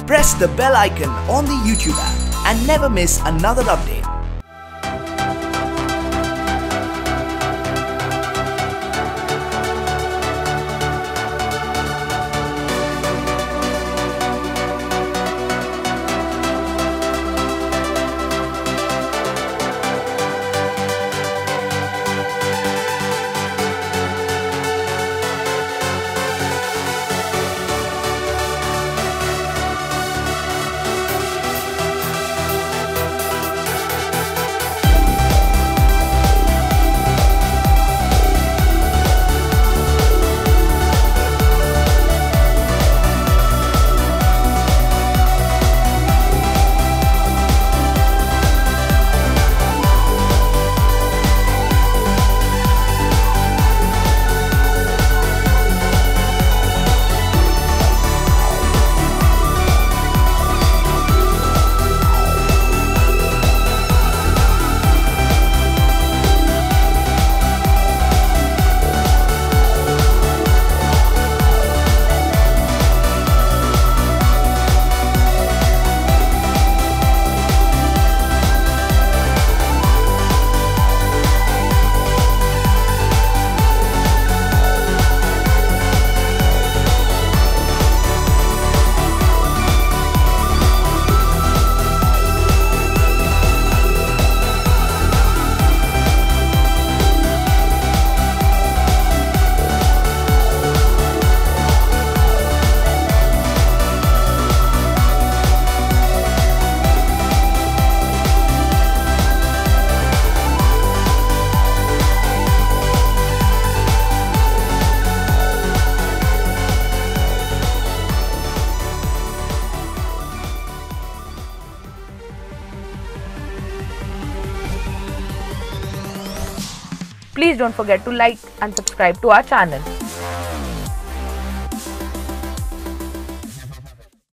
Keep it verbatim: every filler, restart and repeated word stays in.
Press the bell icon on the YouTube app and never miss another update. Please don't forget to like and subscribe to our channel.